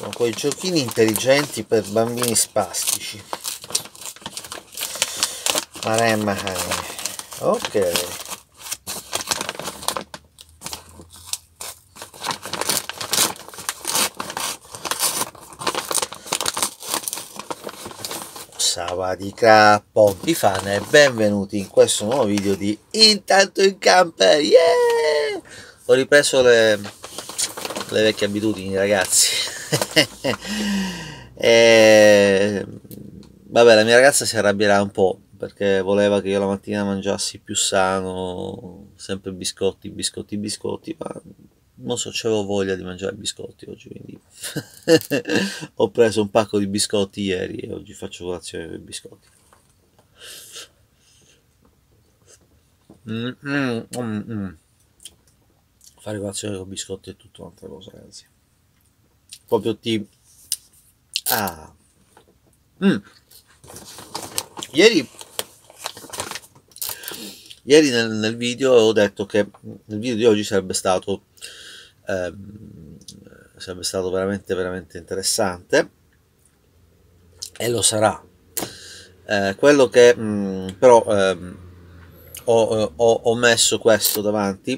Sono quei giochini intelligenti per bambini spastici. Maremma. Ok. Sawadika, pompi fan e benvenuti in questo nuovo video di Intanto in Camper. Yeah! Ho ripreso le vecchie abitudini, ragazzi. Vabbè, la mia ragazza si arrabbierà un po' perché voleva che io la mattina mangiassi più sano, sempre biscotti, ma non so, c'avevo voglia di mangiare biscotti oggi, quindi ho preso un pacco di biscotti ieri e oggi faccio colazione con i biscotti. Fare colazione con biscotti è tutta un'altra cosa, ragazzi. Proprio Ieri nel video ho detto che il video di oggi sarebbe stato veramente interessante, e lo sarà. Quello che però ho messo questo davanti.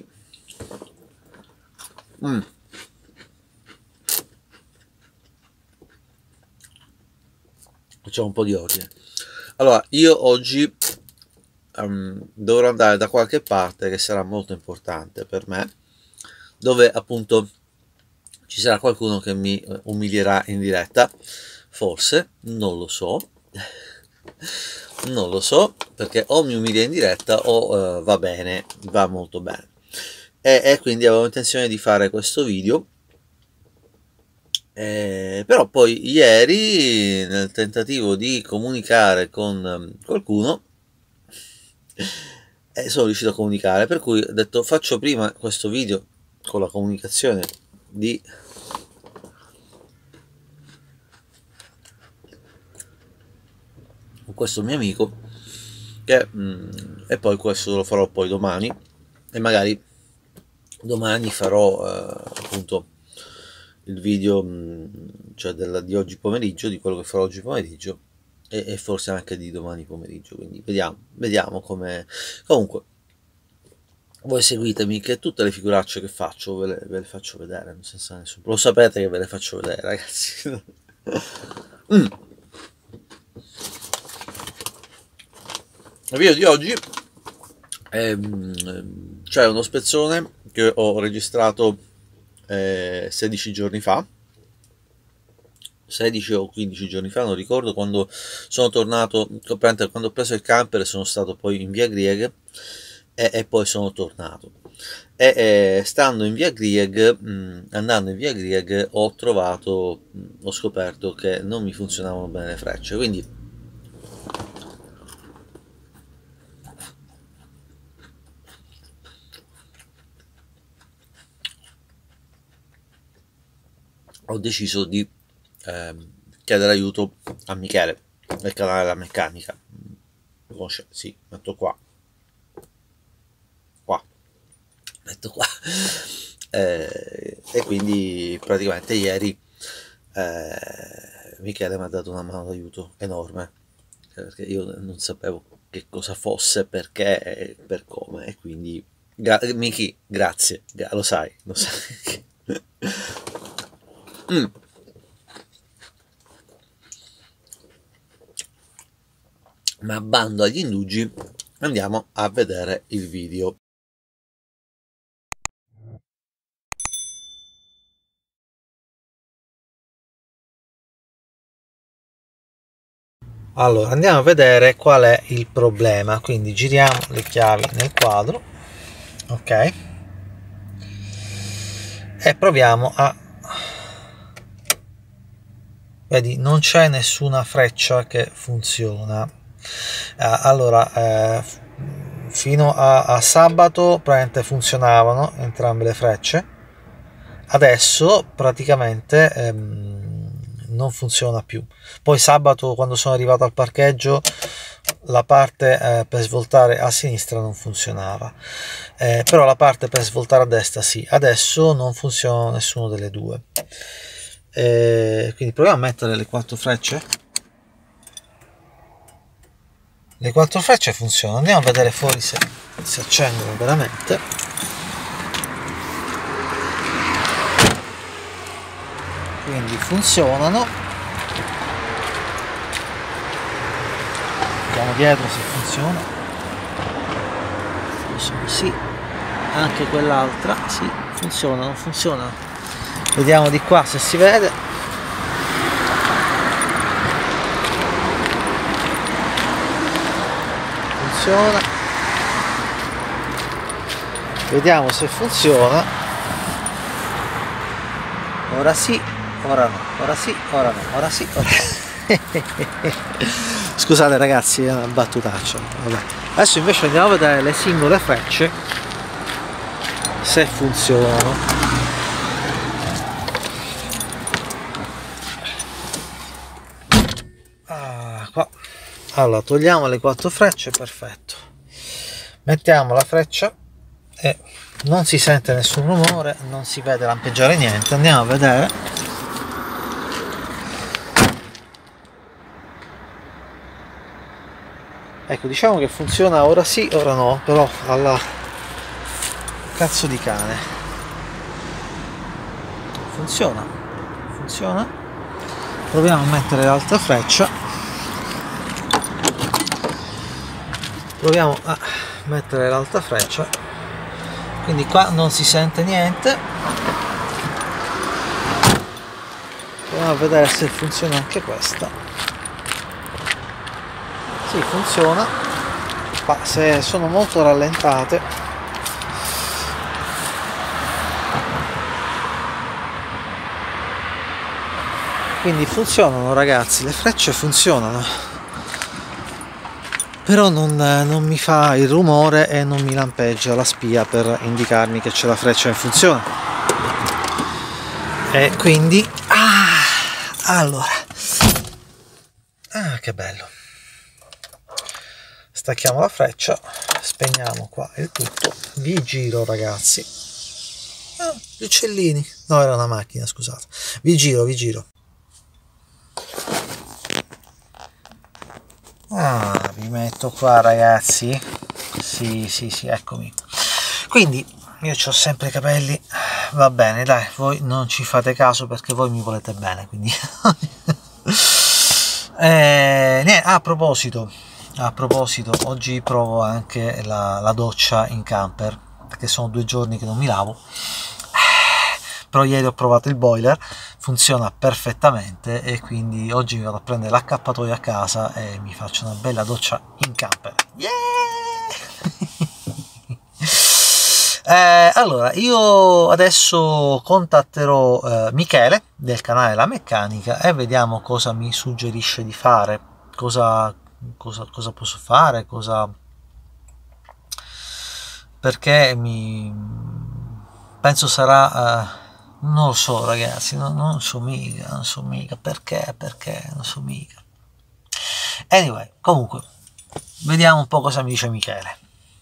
Facciamo un po' di ordine. Allora, io oggi dovrò andare da qualche parte che sarà molto importante per me, dove appunto ci sarà qualcuno che mi umilierà in diretta, forse, non lo so, perché o mi umilia in diretta o va bene, va molto bene, e quindi avevo intenzione di fare questo video. Però poi ieri, nel tentativo di comunicare con qualcuno, sono riuscito a comunicare, per cui ho detto faccio prima questo video con la comunicazione con questo mio amico, e poi questo lo farò poi domani, e magari domani farò appunto il video, cioè di oggi pomeriggio, di quello che farò oggi pomeriggio, e forse anche di domani pomeriggio, quindi vediamo come. Comunque voi seguitemi, che tutte le figuracce che faccio ve le faccio vedere, senza nessun, lo sapete che ve le faccio vedere, ragazzi. Il video di oggi c'è uno spezzone che ho registrato 16 giorni fa, 16 o 15 giorni fa, non ricordo, quando sono tornato, quando ho preso il camper sono stato poi in via Grieg e poi sono tornato, e andando in via Grieg ho scoperto che non mi funzionavano bene le frecce, quindi ho deciso di chiedere aiuto a Michele del canale della meccanica. Lo conosce? Sì, metto qua, metto qua. E quindi praticamente ieri Michele mi ha dato una mano d'aiuto enorme, perché io non sapevo che cosa fosse, perché e per come, e quindi Miki, grazie, lo sai. Ma bando agli indugi, andiamo a vedere il video. Allora, andiamo a vedere qual è il problema. Quindi giriamo le chiavi nel quadro, ok, e proviamo a, vedi, non c'è nessuna freccia che funziona. Allora, fino a sabato praticamente funzionavano entrambe le frecce, adesso praticamente non funziona più. Poi sabato, quando sono arrivato al parcheggio, la parte per svoltare a sinistra non funzionava, però la parte per svoltare a destra sì. Adesso non funziona nessuno delle due. quindi proviamo a mettere le 4 frecce. Le 4 frecce funzionano, andiamo a vedere fuori se si accendono veramente. Quindi funzionano. Vediamo dietro se funziona. Sì, anche quell'altra, sì, funzionano, funzionano. Vediamo di qua se si vede. Funziona. Vediamo se funziona. Ora sì, ora no, ora sì, ora no, ora sì, ora scusate ragazzi, è una battutaccia. Vabbè. Adesso invece andiamo a vedere le singole frecce se funzionano. Qua. Allora togliamo le 4 frecce, perfetto, mettiamo la freccia e non si sente nessun rumore, non si vede lampeggiare niente. Andiamo a vedere. Ecco, diciamo che funziona ora sì, ora no, però alla cazzo di cane. Funziona, funziona. Proviamo a mettere l'altra freccia. Proviamo a mettere l'altra freccia. Quindi qua non si sente niente. Proviamo a vedere se funziona anche questa. Sì, funziona, ma se sono molto rallentate. Quindi funzionano ragazzi, le frecce funzionano, però non mi fa il rumore e non mi lampeggia la spia per indicarmi che c'è la freccia in funzione. E quindi allora, che bello. Stacchiamo la freccia, spegniamo qua il tutto, vi giro ragazzi. Gli uccellini, no, era una macchina, scusate, vi giro. Vi metto qua ragazzi. Sì, eccomi. Quindi io ho sempre i capelli, va bene, dai, voi non ci fate caso perché voi mi volete bene, quindi niente, a proposito, oggi provo anche la doccia in camper, perché sono 2 giorni che non mi lavo. Però ieri ho provato il boiler, funziona perfettamente e quindi oggi mi vado a prendere l'accappatoio a casa e mi faccio una bella doccia in camper. Yeah! Allora, io adesso contatterò Michele del canale La Meccanica e vediamo cosa mi suggerisce di fare, cosa posso fare, perché penso sarà non lo so ragazzi, non so mica perché non so mica. Anyway, comunque vediamo un po' cosa mi dice Michele.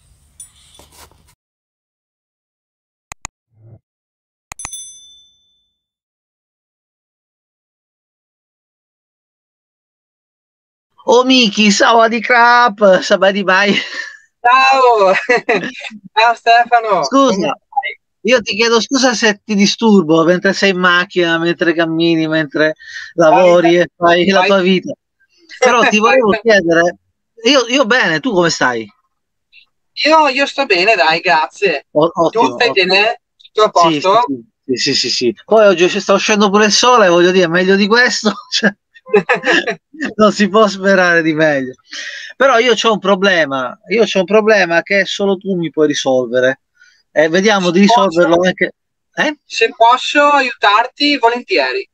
Oh Miki, di crap, sabadi mai. Ciao, ciao Stefano, come Scusa, stai? io ti chiedo scusa se ti disturbo mentre sei in macchina, mentre cammini, mentre Vai, lavori e fai la vai, tua vita. Però ti vai. volevo chiedere, io bene, tu come stai? Io sto bene, dai, grazie. Tu Ottimo, stai ottimo. bene? Tutto a Sì, sì, posto? sì. Poi oggi sta uscendo pure il sole, voglio dire, meglio di questo, cioè, non si può sperare di meglio. Però io c'ho un problema che solo tu mi puoi risolvere. E vediamo Se di posso, risolverlo anche. Eh? se posso aiutarti, volentieri.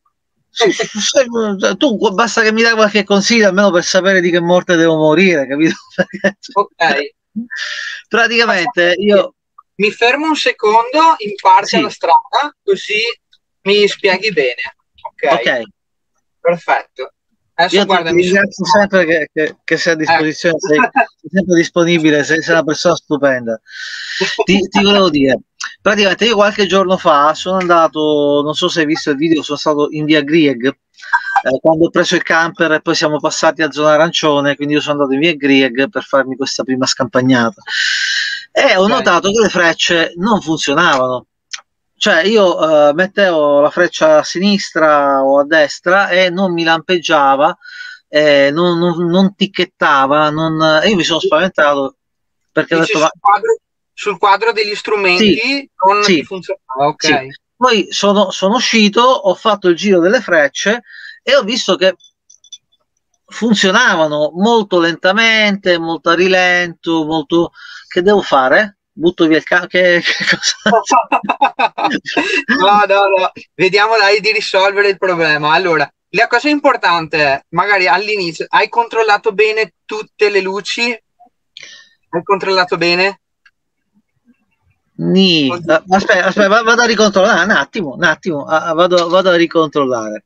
Tu basta che mi dai qualche consiglio, almeno per sapere di che morte devo morire, capito? Ok, Praticamente facciamo così. io. Mi fermo un secondo in parte alla Sì, strada, così mi spieghi bene. ok. Ok, perfetto. Adesso Io ti guarda, ringrazio sempre che sei a disposizione, sei sempre disponibile, sei una persona stupenda. Ti volevo dire, praticamente io qualche giorno fa sono andato, non so se hai visto il video, sono stato in via Grieg, quando ho preso il camper e poi siamo passati a zona arancione, quindi io sono andato in via Grieg per farmi questa prima scampagnata e ho notato che le frecce non funzionavano. Cioè io mettevo la freccia a sinistra o a destra e non mi lampeggiava, non ticchettava, e io mi sono spaventato perché ho dici detto ma sul quadro degli sì, strumenti non ti sì, funzionava, sì. ok. Poi sono uscito, ho fatto il giro delle frecce e ho visto che funzionavano molto lentamente, molto a rilento, molto... Che devo fare? Butto via il che cosa? No, no, no, vediamo dai di risolvere il problema. Allora, la cosa importante è, magari all'inizio, hai controllato bene tutte le luci? Hai controllato bene? Aspetta, vado a ricontrollare un attimo, vado a ricontrollare.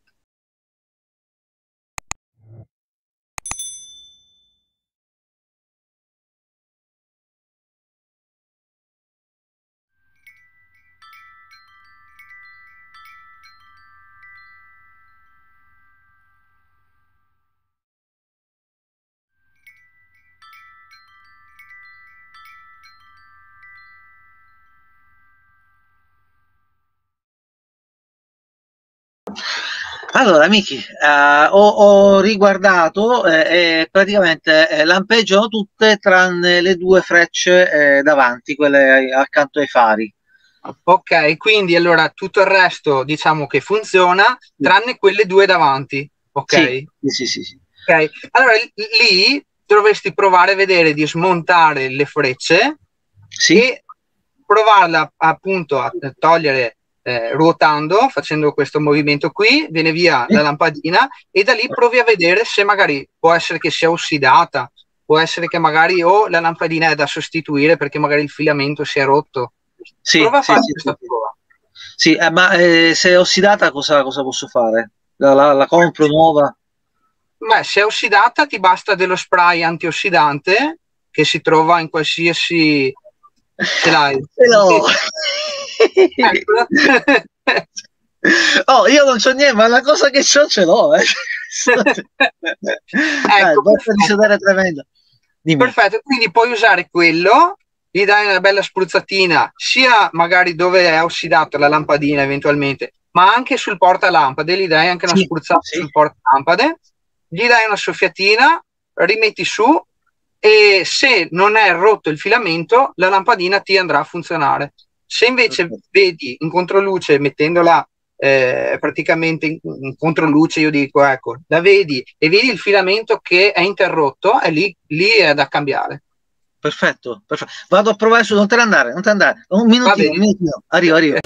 Allora, Miki, ho riguardato e praticamente lampeggiano tutte tranne le due frecce davanti, quelle accanto ai fari. Ok, quindi allora tutto il resto diciamo che funziona, tranne quelle due davanti, Sì, ok? sì, sì, sì. Ok, allora lì dovresti provare a vedere di smontare le frecce Sì? e provarla appunto a togliere ruotando, facendo questo movimento qui, viene via la lampadina e da lì provi a vedere se magari può essere che sia ossidata, può essere che magari o la lampadina è da sostituire perché magari il filamento si è rotto. Sì, Prova a sì, fare sì, sì, questa sì. prova. Sì, ma se è ossidata cosa posso fare? La compro nuova? Beh, se è ossidata ti basta dello spray antiossidante che si trova in qualsiasi... Ce l'hai? Ce l'ho! Ecco. Oh, io non c'ho niente, ma la cosa che c'ho ce l'ho, eh. Dai, Ecco, botta di perfetto. sudare tremenda. Dimmi. Perfetto, quindi puoi usare quello, gli dai una bella spruzzatina, sia magari dove è ossidata la lampadina eventualmente, ma anche sul portalampade, gli dai anche una Sì, spruzzata sì. sul portalampade, gli dai una soffiatina, rimetti su e se non è rotto il filamento, la lampadina ti andrà a funzionare. Se invece vedi in controluce mettendola praticamente in controluce, io dico, ecco, la vedi e vedi il filamento che è interrotto, è lì è da cambiare. Perfetto, perfetto. Vado a provare su, non te ne andare, non te ne andare. Un Va minutino, bene. arrivo.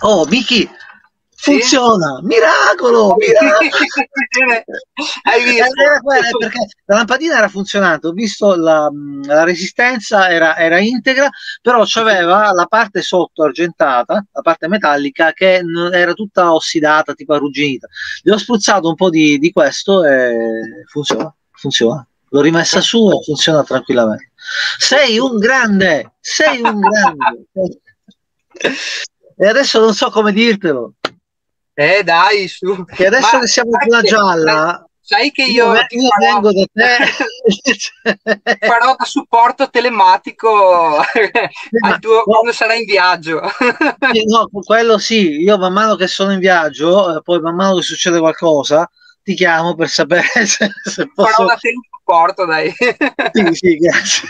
Oh, Vicky, Sì? funziona! Miracolo! Hai visto? Perché la lampadina era funzionante, ho visto la resistenza era integra, però c'aveva la parte sotto argentata, la parte metallica, che era tutta ossidata, tipo arrugginita. Gli ho spruzzato un po' di questo e funziona. L'ho rimessa su e funziona tranquillamente. Sei un grande! Sei un grande! E adesso non so come dirtelo. Dai, su. Che adesso che siamo in zona gialla, sai che io vengo da te. farò da supporto telematico al tuo quando sarai in viaggio. No, quello sì, io man mano che sono in viaggio, poi man mano che succede qualcosa, ti chiamo per sapere se posso... Farò da te un supporto, dai. Sì, grazie.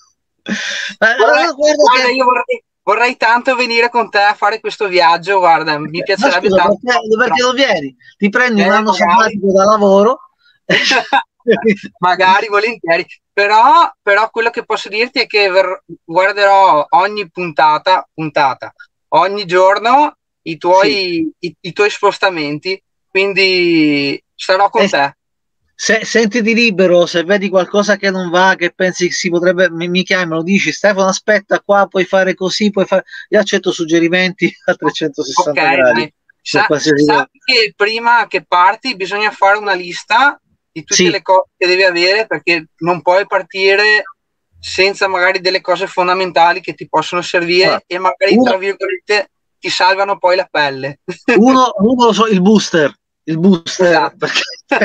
Guarda, io vorrei tanto venire con te a fare questo viaggio, guarda, mi piacerebbe tanto. Perché non vieni? Ti prendi un anno sabbatico da lavoro. Magari, volentieri. Però quello che posso dirti è che guarderò ogni puntata, ogni giorno i tuoi spostamenti, quindi sarò con te. Sentiti libero, se vedi qualcosa che non va, che pensi che si potrebbe, mi chiami, lo dici, Stefano, aspetta qua, puoi fare così, io accetto suggerimenti a 360 gradi. Sappi che prima che parti bisogna fare una lista di tutte le cose che devi avere, perché non puoi partire senza magari delle cose fondamentali che ti possono servire e magari, tra virgolette, ti salvano poi la pelle. Uno lo so, il booster, esatto. Perché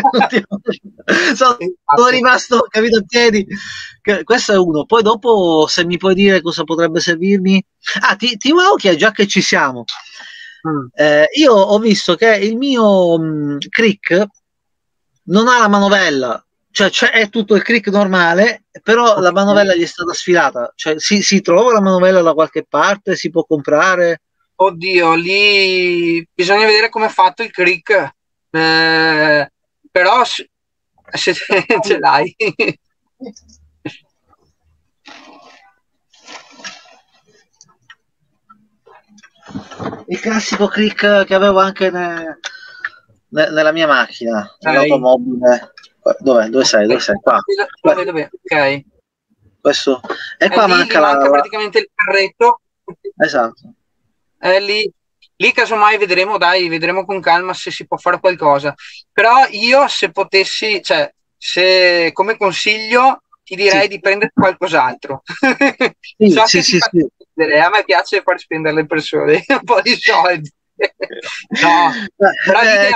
sono rimasto, capito, a piedi. Questo è uno. Poi dopo, se mi puoi dire cosa potrebbe servirmi. Ti volevo chiedere, già che ci siamo. Io ho visto che il mio crick non ha la manovella, cioè è tutto il crick normale, però la manovella gli è stata sfilata. Cioè, si trova la manovella da qualche parte? Si può comprare? Oddio, lì bisogna vedere come è fatto il crick. Però se ce l'hai. Il classico crick che avevo anche nella mia macchina, nell'automobile. Dove sei? Qua. Lo vedo bene, ok. Questo. E qua manca praticamente il carretto. Esatto. Lì casomai vedremo con calma se si può fare qualcosa. Però io, se potessi, cioè, se come consiglio ti direi di prendere qualcos'altro. So che ti fa spendere, a me piace far spendere le persone un po' di soldi. No, però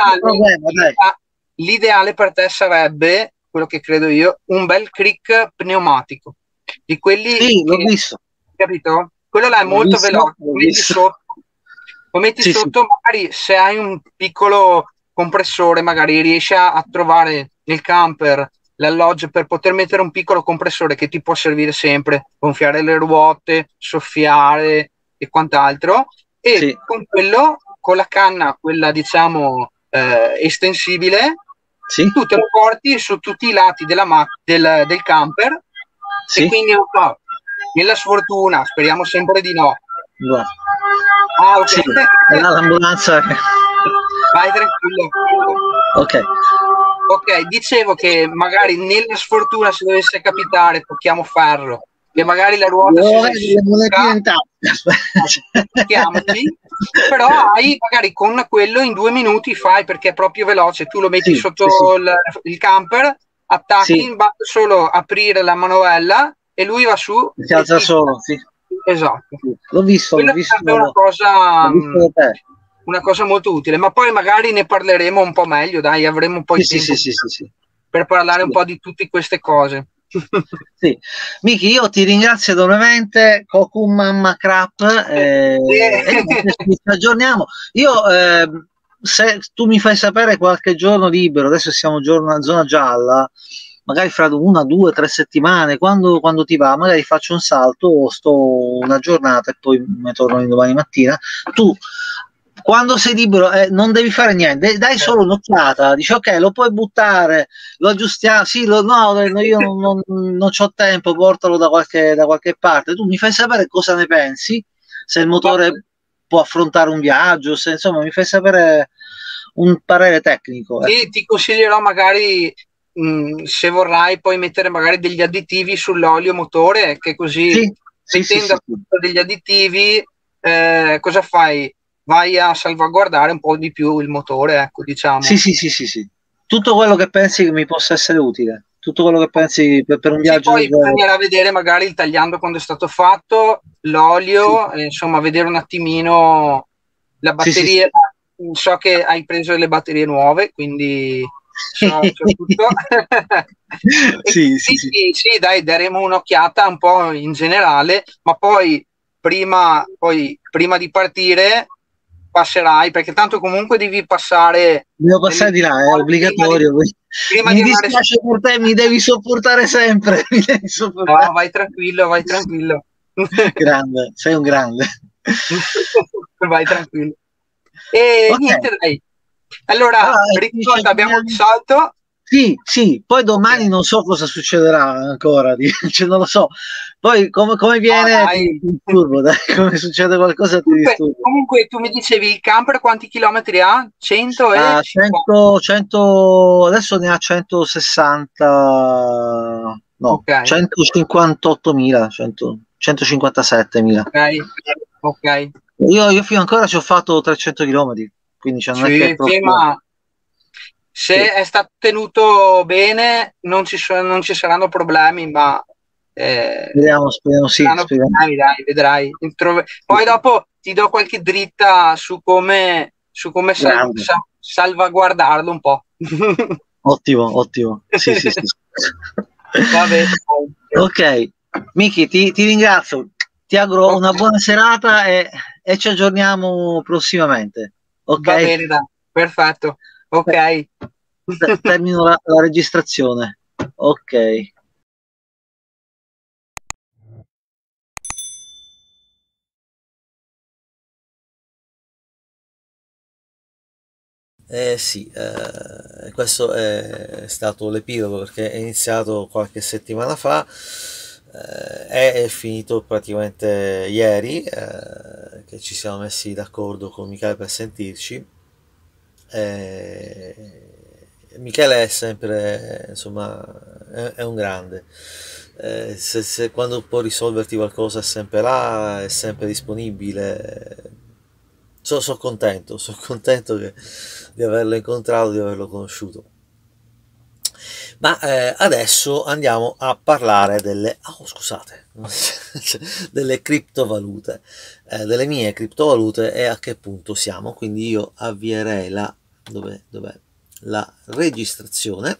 l'ideale per te sarebbe, quello che credo io, un bel crick pneumatico. Di quelli l'ho visto. Capito? Quello là è molto veloce. Lo metti sotto, magari se hai un piccolo compressore, magari riesci a trovare nel camper l'alloggio per poter mettere un piccolo compressore che ti può servire sempre, gonfiare le ruote, soffiare e quant'altro, e con quello, con la canna, quella diciamo estensibile, tu te lo porti su tutti i lati del camper, e quindi nella sfortuna, speriamo sempre di no. L'ambulanza. Vai tranquillo. Ok, dicevo che magari nella sfortuna, se dovesse capitare, tocchiamo ferro, che magari la ruota però magari con quello in 2 minuti fai, perché è proprio veloce. Tu lo metti sotto il camper, attacchi, basta solo aprire la manovella e lui va su. Si alza solo, Esatto. L'ho visto. È una cosa molto utile, ma poi magari ne parleremo un po' meglio, dai, avremo un po' di tempo per parlare un po' di tutte queste cose. Miki, io ti ringrazio enormemente. Kokum Mamma Crap, ci aggiorniamo. Io se tu mi fai sapere qualche giorno libero, adesso siamo zona gialla, magari fra 1, 2, 3 settimane, quando ti va, magari faccio un salto, sto una giornata e poi mi torno domani mattina. Tu quando sei libero non devi fare niente, dai solo un'occhiata, dici ok, lo puoi buttare, lo aggiustiamo, io non c'ho tempo, portalo da qualche parte, tu mi fai sapere cosa ne pensi, se il motore può affrontare un viaggio, se insomma mi fai sapere un parere tecnico. Sì, ti consiglierò magari, se vorrai, poi mettere magari degli additivi sull'olio motore, che così mettendo degli additivi, cosa fai? Vai a salvaguardare un po' di più il motore, ecco, diciamo. Sì. Tutto quello che pensi che mi possa essere utile, tutto quello che pensi per un viaggio. Poi bisognerà vedere magari il tagliando quando è stato fatto, l'olio, insomma, vedere un attimino la batteria. So che hai preso le batterie nuove, quindi so tutto. Sì, dai, daremo un'occhiata un po' in generale, ma poi prima di partire passerai, perché tanto comunque devi passare. Devo passare di là, è obbligatorio. Mi dispiace per te, mi devi sopportare sempre. No, vai tranquillo. Grande, sei un grande. Vai tranquillo. E niente, dai. Allora, ricorda, abbiamo risolto. Sì, poi domani non so cosa succederà ancora, cioè, non lo so. Poi come viene ti disturbo, dai, come succede qualcosa ti disturbo. Comunque tu mi dicevi il camper quanti chilometri ha? 100 e 100, adesso ne ha 160, no, 158.000, 157.000. Ok. Io fino ancora ci ho fatto 300 km, quindi non è che proprio... ma se è stato tenuto bene non ci saranno problemi, ma speriamo, dai, vedrai. Poi dopo ti do qualche dritta su come salvaguardarlo un po'. Ottimo. Sì. Va bene. Ok, Miki, ti ringrazio, ti auguro una buona serata e ci aggiorniamo prossimamente. Ok? Va bene, dai. Perfetto. Ok. Termino la registrazione. Ok. Sì, questo è stato l'epilogo perché è iniziato qualche settimana fa, è finito praticamente ieri, che ci siamo messi d'accordo con Michele per sentirci. Michele è sempre, insomma, è un grande. Quando può risolverti qualcosa è sempre là, è sempre disponibile. Sono contento di averlo incontrato, di averlo conosciuto. Ma adesso andiamo a parlare delle criptovalute, delle mie criptovalute e a che punto siamo. Quindi io avvierei dov'è la registrazione.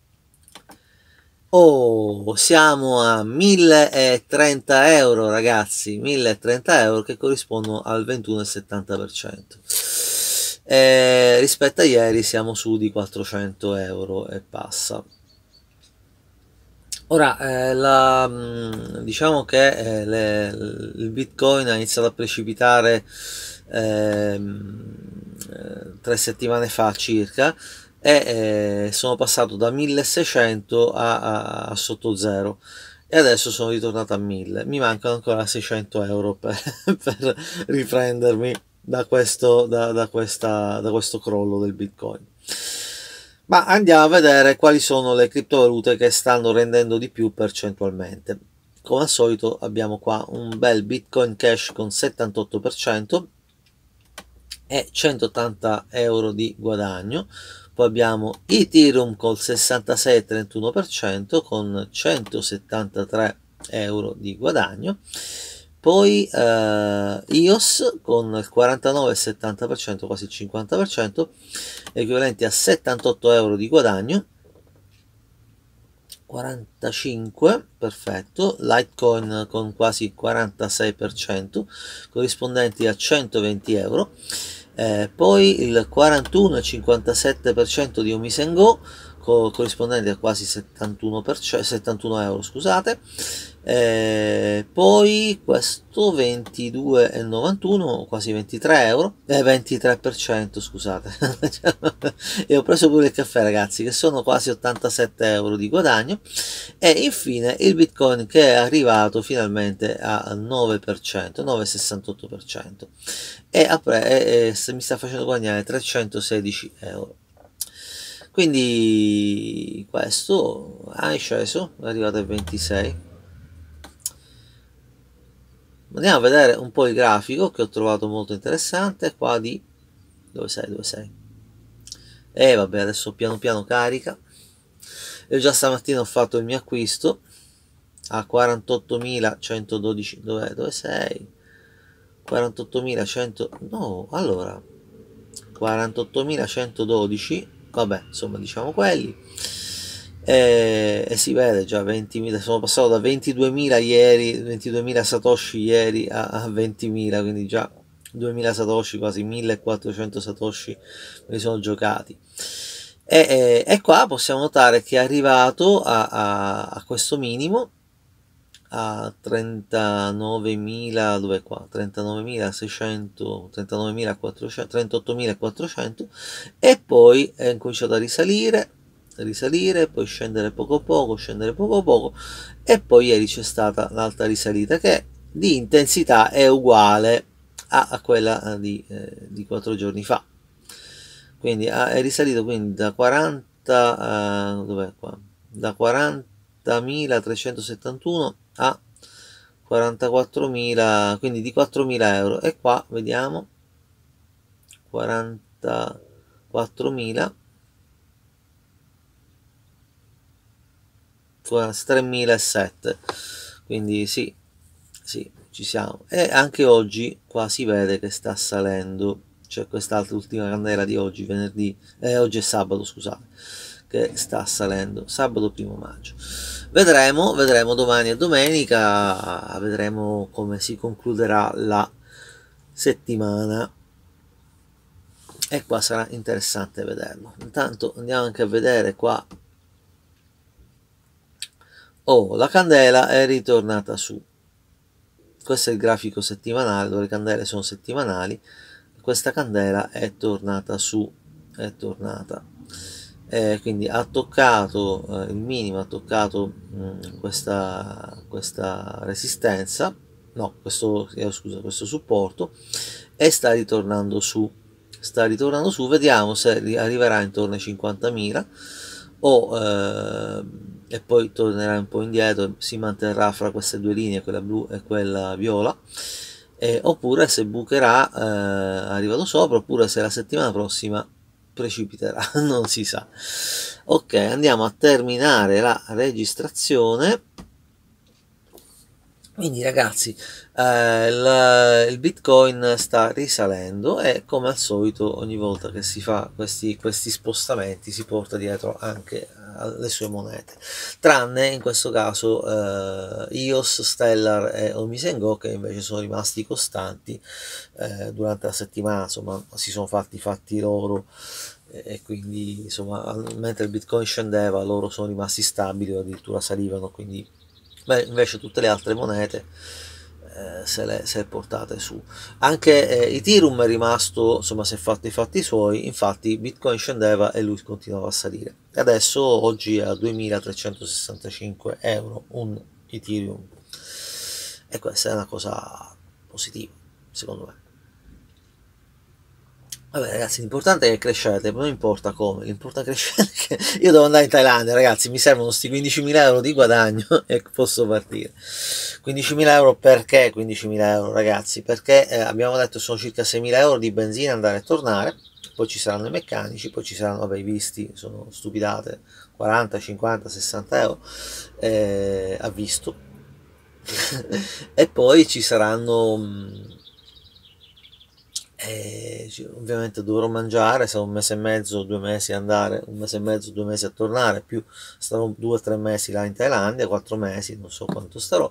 Siamo a 1030 euro, ragazzi, 1030 euro che corrispondono al 21,70%. Rispetto a ieri siamo su di 400 euro e passa. Ora, diciamo che il Bitcoin ha iniziato a precipitare 3 settimane fa circa, e sono passato da 1600 a sotto zero e adesso sono ritornato a 1000. Mi mancano ancora 600 euro per riprendermi da questo crollo del Bitcoin. Ma andiamo a vedere quali sono le criptovalute che stanno rendendo di più percentualmente. Come al solito abbiamo qua un bel Bitcoin Cash con 78% e 180 euro di guadagno. Poi abbiamo Ethereum col 66,31% con 173 euro di guadagno. Poi EOS con il 49,70%, quasi il 50%, equivalenti a 78 euro di guadagno. 45, perfetto. Litecoin con quasi il 46%, corrispondenti a 120 euro. Poi il 41,57% di Omisengo, corrispondente a quasi 71 euro, scusate. Poi questo 22,91, quasi 23 euro, 23%, scusate. E ho preso pure il caffè, ragazzi, che sono quasi 87 euro di guadagno. E infine il Bitcoin, che è arrivato finalmente al 9%, 9,68%, e mi sta facendo guadagnare 316 euro. Quindi questo è sceso, è arrivato a 26. Andiamo a vedere un po' il grafico, che ho trovato molto interessante qua di... dove sei? E vabbè, adesso piano piano carica. Io già stamattina ho fatto il mio acquisto a 48.112. Dove sei? 48.100, no, allora 48.112, vabbè, insomma, diciamo quelli. E si vede già 20.000, sono passato da 22.000 ieri, 22.000 satoshi ieri a 20.000, quindi già 2.000 satoshi, quasi 1.400 satoshi me li sono giocati. E qua possiamo notare che è arrivato a questo minimo, a 39.000, dov'è qua? 39.600, 39.400, 38.400, e poi è cominciato a risalire, poi scendere poco poco, e poi ieri c'è stata l'alta risalita, che di intensità è uguale a quella di 4 giorni fa. Quindi è risalito quindi da 40, dov'è qua? Da 40.371 a 44.000, quindi di 4.000 euro. E qua vediamo 44.000, 3.007, quindi sì, ci siamo. E anche oggi qua si vede che sta salendo, c'è quest'altra ultima candela di oggi, venerdì, oggi è sabato, scusate, che sta salendo, sabato 1° maggio. Vedremo domani e domenica, vedremo come si concluderà la settimana, e qua sarà interessante vederlo. Intanto andiamo anche a vedere qua. Oh, la candela è ritornata su. Questo è il grafico settimanale, dove le candele sono settimanali. Questa candela è tornata su, quindi ha toccato il minimo, ha toccato questa resistenza, no, questo supporto, e sta ritornando su, vediamo se arriverà intorno ai 50.000 e poi tornerà un po' indietro, si manterrà fra queste due linee, quella blu e quella viola, oppure se bucherà arrivato sopra, oppure se la settimana prossima precipiterà, non si sa. Ok, andiamo a terminare la registrazione. Quindi ragazzi, il Bitcoin sta risalendo, e come al solito ogni volta che si fa questi spostamenti si porta dietro anche le sue monete, tranne in questo caso EOS, Stellar e Omisengo, che invece sono rimasti costanti durante la settimana, insomma si sono fatti i fatti loro, e quindi insomma mentre il Bitcoin scendeva loro sono rimasti stabili o addirittura salivano, quindi invece tutte le altre monete se le è portate su. Anche Ethereum è rimasto, insomma, si è fatto i fatti suoi, infatti Bitcoin scendeva e lui continuava a salire, e adesso oggi è a 2.365 euro un Ethereum, e questa è una cosa positiva secondo me. Vabbè ragazzi, l'importante è che crescete, non importa come, l'importante è crescere. Io devo andare in Thailandia, ragazzi, mi servono questi 15.000 euro di guadagno e posso partire. 15.000 euro perché 15.000 euro, ragazzi? Perché abbiamo detto sono circa 6.000 euro di benzina andare e tornare, poi ci saranno i meccanici, poi ci saranno, vabbè, i visti, sono stupidate, 40, 50, 60 euro a visto. E poi ci saranno... ovviamente dovrò mangiare, se un mese e mezzo, 2 mesi andare, un mese e mezzo, 2 mesi a tornare, più starò 2 o 3 mesi là in Thailandia, 4 mesi, non so quanto starò,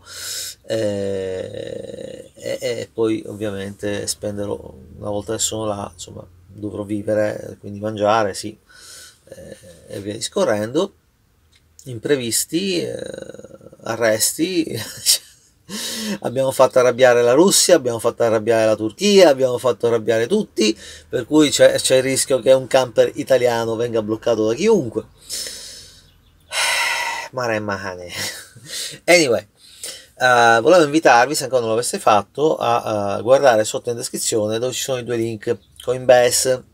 e poi ovviamente spenderò, una volta che sono là, insomma, dovrò vivere, quindi mangiare, sì, e via discorrendo. Imprevisti arresti, abbiamo fatto arrabbiare la Russia, abbiamo fatto arrabbiare la Turchia, abbiamo fatto arrabbiare tutti, per cui c'è il rischio che un camper italiano venga bloccato da chiunque. Mare mane. Anyway, volevo invitarvi, se ancora non l'aveste fatto, a guardare sotto in descrizione dove ci sono i due link, Coinbase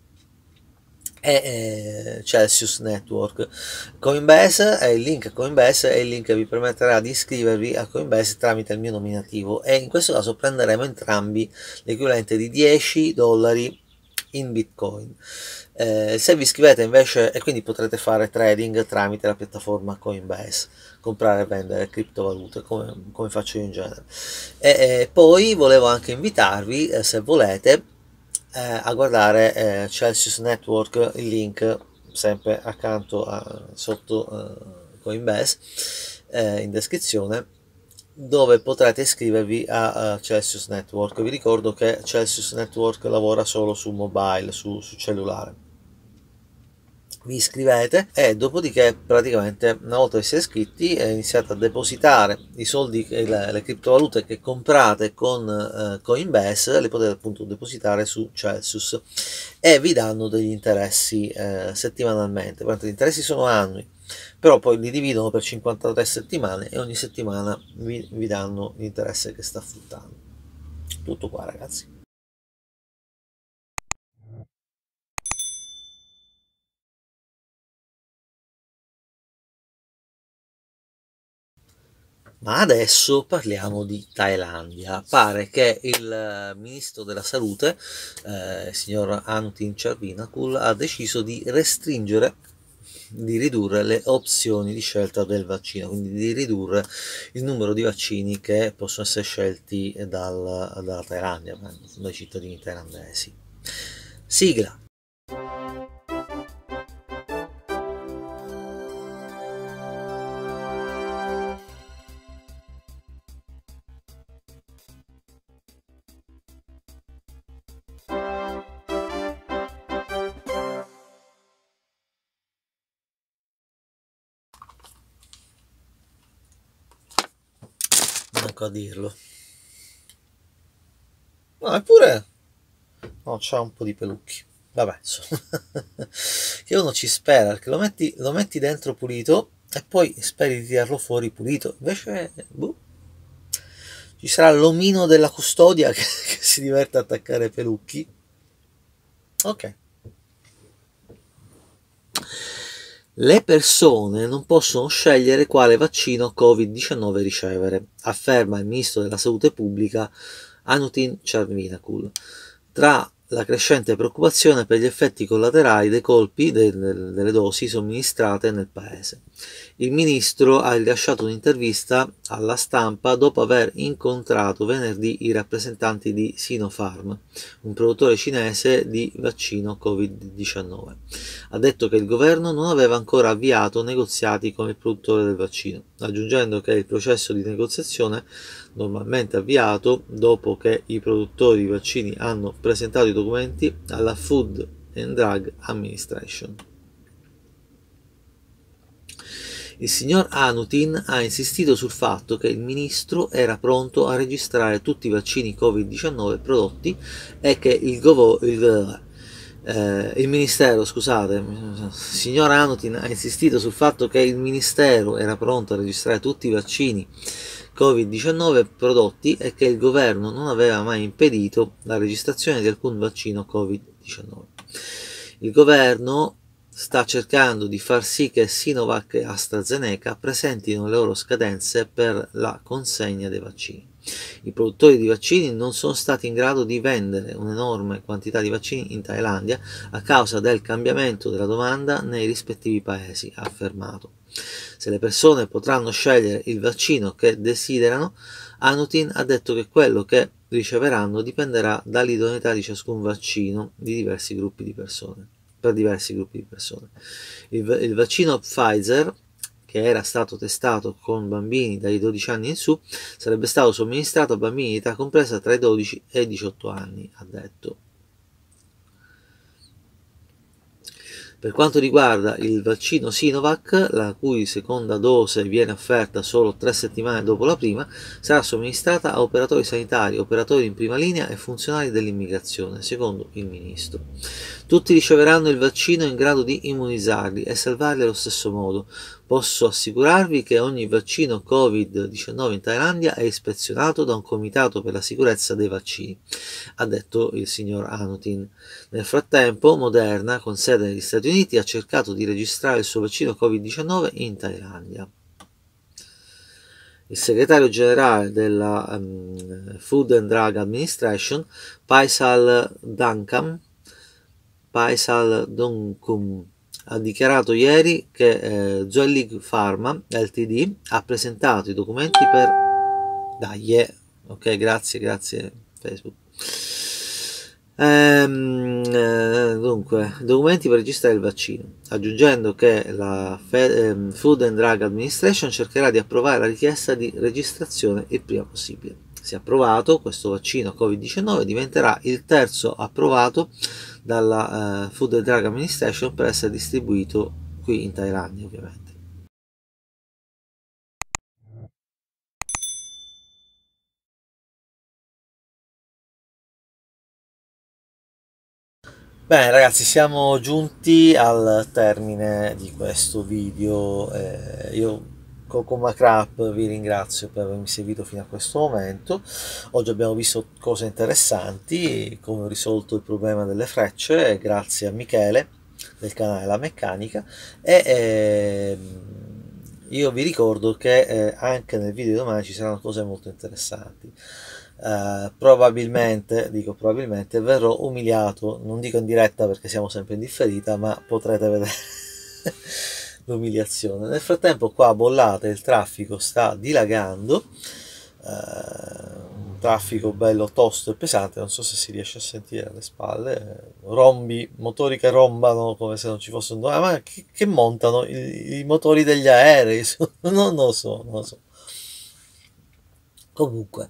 e Celsius Network. Coinbase è il link a Coinbase, è il link che vi permetterà di iscrivervi a Coinbase tramite il mio nominativo, e in questo caso prenderemo entrambi l'equivalente di $10 in Bitcoin. Se vi iscrivete invece, e quindi potrete fare trading tramite la piattaforma Coinbase, comprare e vendere criptovalute come faccio io in genere. E poi volevo anche invitarvi, se volete, a guardare Celsius Network, il link sempre accanto sotto Coinbase, in descrizione, dove potrete iscrivervi a Celsius Network. Vi ricordo che Celsius Network lavora solo su mobile, su cellulare. Vi iscrivete e dopodiché, praticamente, una volta che siete iscritti, iniziate a depositare i soldi, le criptovalute che comprate con Coinbase, le potete appunto depositare su Celsius e vi danno degli interessi settimanalmente. Gli interessi sono annui, però poi li dividono per 53 settimane e ogni settimana vi danno l'interesse che sta fruttando. Tutto qua, ragazzi. Ma adesso parliamo di Thailandia. Pare che il ministro della salute, signor Anutin Charnvirakul, ha deciso di ridurre le opzioni di scelta del vaccino, quindi di ridurre il numero di vaccini che possono essere scelti dalla Thailandia, dai cittadini thailandesi. Sigla. Manco a dirlo. No, eppure no, c'ha un po' di pelucchi. Vabbè, insomma, che uno ci spera, perché lo metti dentro pulito e poi speri di tirarlo fuori pulito. Invece, boh, ci sarà l'omino della custodia che si diverte a attaccare pelucchi. Ok. Le persone non possono scegliere quale vaccino Covid-19 ricevere, afferma il ministro della Salute Pubblica Anutin Charnvirakul, tra la crescente preoccupazione per gli effetti collaterali dei colpi delle dosi somministrate nel paese. Il ministro ha rilasciato un'intervista alla stampa dopo aver incontrato venerdì i rappresentanti di Sinopharm, un produttore cinese di vaccino Covid-19. Ha detto che il governo non aveva ancora avviato negoziati con il produttore del vaccino, aggiungendo che il processo di negoziazione, normalmente avviato dopo che i produttori di vaccini hanno presentato i documenti alla Food and Drug Administration. Il signor Anutin ha insistito sul fatto che il ministro era pronto a registrare tutti i vaccini Covid-19 prodotti e che il signor Anutin ha insistito sul fatto che il ministero era pronto a registrare tutti i vaccini Covid-19 prodotti e che il governo non aveva mai impedito la registrazione di alcun vaccino Covid-19. Il governo sta cercando di far sì che Sinovac e AstraZeneca presentino le loro scadenze per la consegna dei vaccini. I produttori di vaccini non sono stati in grado di vendere un'enorme quantità di vaccini in Thailandia a causa del cambiamento della domanda nei rispettivi paesi, ha affermato. Se le persone potranno scegliere il vaccino che desiderano, Anutin ha detto che quello che riceveranno dipenderà dall'idoneità di ciascun vaccino per diversi gruppi di persone. Il vaccino Pfizer, che era stato testato con bambini dai 12 anni in su, sarebbe stato somministrato a bambini di età compresa tra i 12 e i 18 anni, ha detto. Per quanto riguarda il vaccino Sinovac, la cui seconda dose viene offerta solo 3 settimane dopo la prima, sarà somministrata a operatori sanitari, operatori in prima linea e funzionari dell'immigrazione, secondo il ministro. Tutti riceveranno il vaccino in grado di immunizzarli e salvarli allo stesso modo. Posso assicurarvi che ogni vaccino Covid-19 in Thailandia è ispezionato da un comitato per la sicurezza dei vaccini, ha detto il signor Anutin. Nel frattempo, Moderna, con sede negli Stati Uniti, ha cercato di registrare il suo vaccino Covid-19 in Thailandia. Il segretario generale della Food and Drug Administration, Paisal Donkum, ha dichiarato ieri che Zuellig Pharma Ltd ha presentato i documenti per... ok, grazie Facebook. Dunque, documenti per registrare il vaccino, aggiungendo che la Food and Drug Administration cercherà di approvare la richiesta di registrazione il prima possibile. Se approvato, questo vaccino Covid-19 diventerà il terzo approvato dalla Food and Drug Administration per essere distribuito qui in Thailandia, ovviamente. Bene ragazzi, siamo giunti al termine di questo video. Io Coco Macrap vi ringrazio per avermi seguito fino a questo momento. Oggi abbiamo visto cose interessanti, come ho risolto il problema delle frecce grazie a Michele del canale La Meccanica, e io vi ricordo che anche nel video di domani ci saranno cose molto interessanti. Probabilmente verrò umiliato, non dico in diretta perché siamo sempre in differita, ma potrete vedere l'umiliazione. Nel frattempo qua a Bollate il traffico sta dilagando, un traffico bello tosto e pesante, non so se si riesce a sentire alle spalle, motori che rombano come se non ci fosse un domani, ma che montano i motori degli aerei, non lo so. Comunque,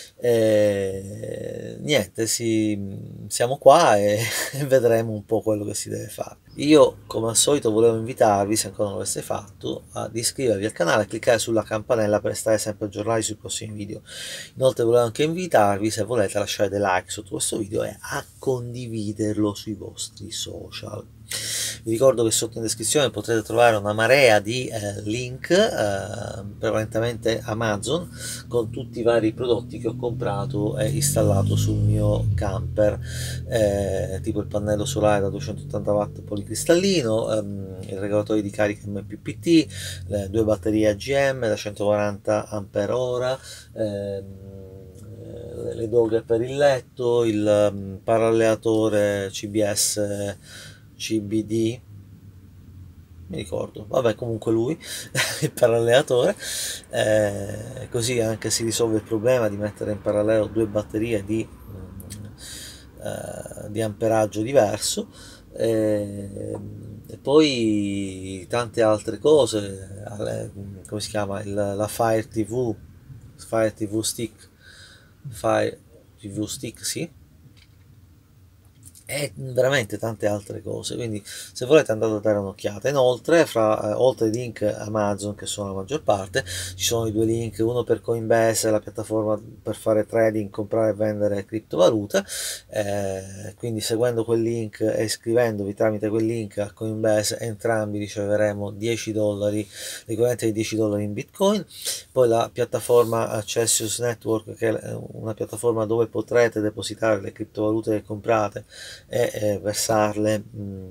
niente, siamo qua e vedremo un po' quello che si deve fare. Io, come al solito, volevo invitarvi, se ancora non l'aveste fatto, ad iscrivervi al canale e cliccare sulla campanella per stare sempre aggiornati sui prossimi video. Inoltre volevo anche invitarvi, se volete, a lasciare dei like sotto questo video e a condividerlo sui vostri social. Vi ricordo che sotto in descrizione potrete trovare una marea di link, prevalentemente Amazon, con tutti i vari prodotti che ho comprato e installato sul mio camper, tipo il pannello solare da 280 watt policristallino, il regolatore di carica MPPT, le due batterie AGM da 140 Ah, le doghe per il letto, il parallelatore CBS CBD, mi ricordo, vabbè, comunque lui il parallelatore, così anche si risolve il problema di mettere in parallelo due batterie di amperaggio diverso, e poi tante altre cose, come si chiama, la Fire TV Stick, sì, e veramente tante altre cose, quindi se volete andate a dare un'occhiata. Inoltre, oltre ai link Amazon, che sono la maggior parte, ci sono i due link, uno per Coinbase, la piattaforma per fare trading, comprare e vendere criptovalute, quindi seguendo quel link e iscrivendovi tramite quel link a Coinbase, entrambi riceveremo $10, l'equivalente di $10 in Bitcoin. Poi la piattaforma Accessius Network, che è una piattaforma dove potrete depositare le criptovalute che comprate e versarle,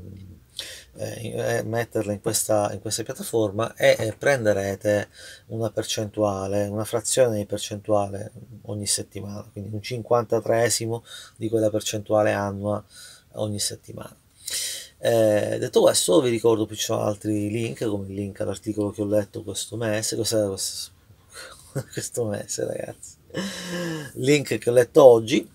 metterle in questa piattaforma, e prenderete una percentuale, una frazione di percentuale ogni settimana, quindi un 53esimo di quella percentuale annua ogni settimana. Detto questo, vi ricordo che ci sono altri link, come il link all'articolo che ho letto questo mese, questo mese, ragazzi, link che ho letto oggi,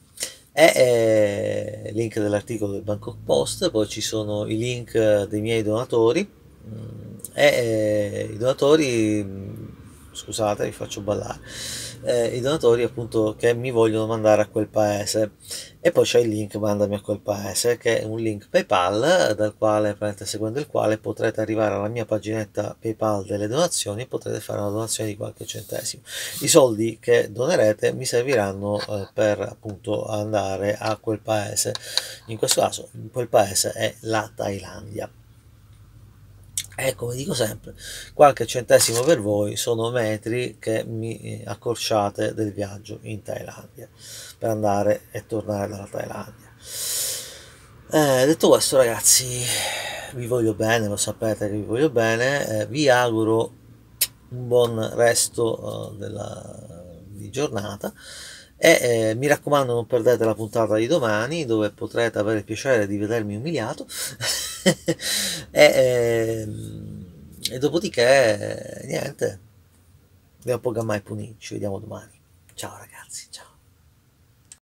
e link dell'articolo del Bangkok Post. Poi ci sono i link dei miei donatori, e i donatori, scusate, vi faccio ballare, i donatori appunto che mi vogliono mandare a quel paese, e poi c'è il link mandami a quel paese, che è un link PayPal, dal quale, seguendo il quale potrete arrivare alla mia paginetta PayPal delle donazioni e potrete fare una donazione di qualche centesimo. I soldi che donerete mi serviranno per appunto andare a quel paese. In questo caso quel paese è la Thailandia. E come dico sempre, qualche centesimo per voi sono metri che mi accorciate del viaggio in Thailandia, per andare e tornare dalla Thailandia. Detto questo, ragazzi, vi voglio bene, lo sapete che vi voglio bene, vi auguro un buon resto di giornata, e mi raccomando, non perdete la puntata di domani, dove potrete avere il piacere di vedermi umiliato. e, e dopodiché niente, ne ho poco mai punito. Ci vediamo domani. Ciao ragazzi, ciao.